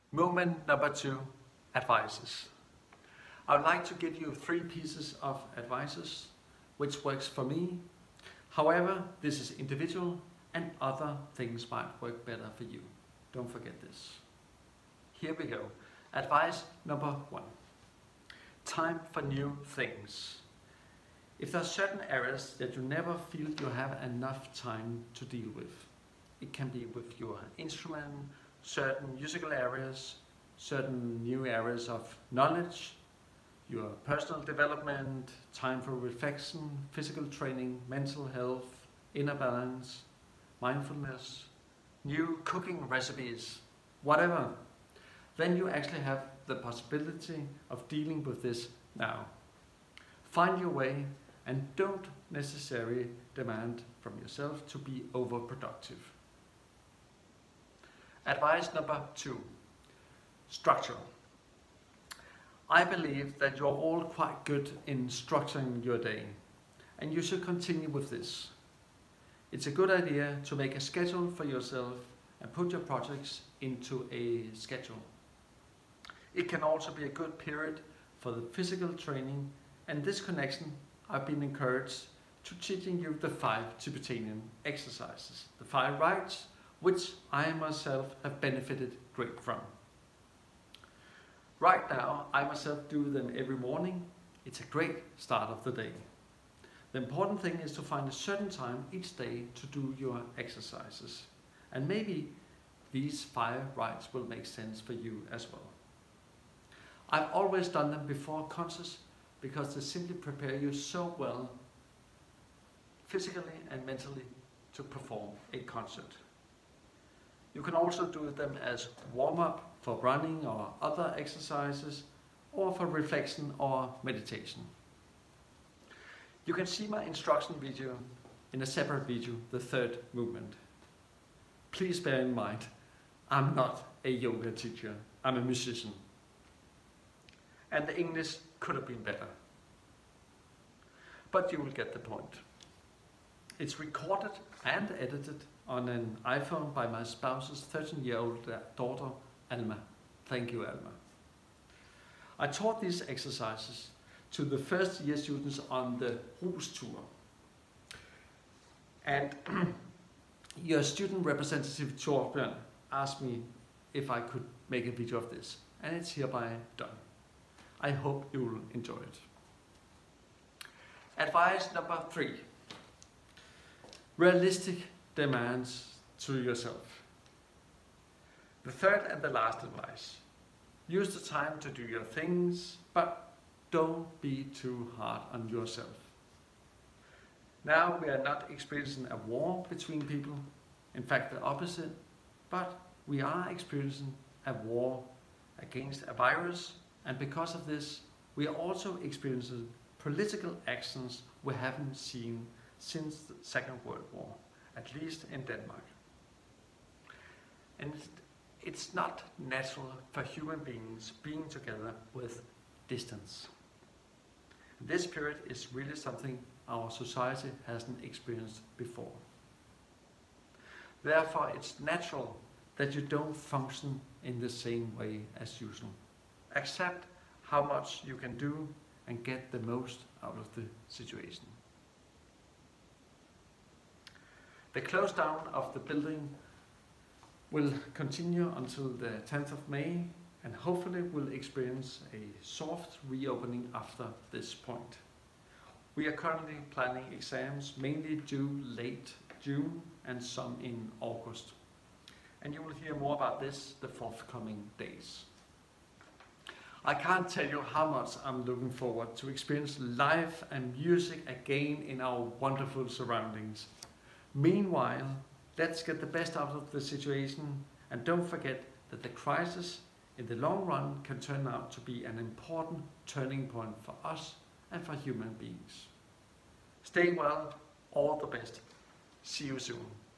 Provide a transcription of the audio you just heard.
Moment number 2, advices. I would like to give you 3 pieces of advices, which works for me. However, this is individual and other things might work better for you. Don't forget this. Here we go. Advice number 1. Time for new things. If there are certain areas that you never feel you have enough time to deal with, it can be with your instrument, certain musical areas, certain new areas of knowledge, your personal development, time for reflection, physical training, mental health, inner balance, mindfulness, new cooking recipes, whatever, then you actually have the possibility of dealing with this now. Find your way and don't necessarily demand from yourself to be overproductive. Advice number 2, structure. I believe that you're all quite good in structuring your day, and you should continue with this. It's a good idea to make a schedule for yourself and put your projects into a schedule. It can also be a good period for the physical training, and this connection I've been encouraged to teaching you the 5 Tibetanean exercises, the 5 rites, which I myself have benefited great from. Right now, I myself do them every morning. It's a great start of the day. The important thing is to find a certain time each day to do your exercises. And maybe these 5 rites will make sense for you as well. I've always done them before concerts because they simply prepare you so well physically and mentally to perform a concert. You can also do them as warm-up for running or other exercises, or for reflection or meditation. You can see my instruction video in a separate video, the 3rd movement. Please bear in mind, I'm not a yoga teacher, I'm a musician. And the English could have been better. But you will get the point. It's recorded and edited on an iPhone by my spouse's 13-year-old daughter, Alma. Thank you, Alma. I taught these exercises to the first year students on the Rites tour. And your student representative, Torbjørn, asked me if I could make a video of this. And it's hereby done. I hope you will enjoy it. Advice number 3. Realistic demands to yourself. The 3rd and the last advice. Use the time to do your things, but don't be too hard on yourself. Now we are not experiencing a war between people, in fact the opposite, but we are experiencing a war against a virus, and because of this we are also experiencing political actions we haven't seen since the Second World War, at least in Denmark. And it's not natural for human beings being together with distance. This period is really something our society hasn't experienced before. Therefore, it's natural that you don't function in the same way as usual. Accept how much you can do and get the most out of the situation. The close down of the building will continue until the 10th of May, and hopefully we'll experience a soft reopening after this point. We are currently planning exams mainly due late June and some in August. And you will hear more about this the forthcoming days. I can't tell you how much I'm looking forward to experience life and music again in our wonderful surroundings. Meanwhile, let's get the best out of the situation, and don't forget that the crisis in the long run can turn out to be an important turning point for us and for human beings. Stay well, all the best. See you soon.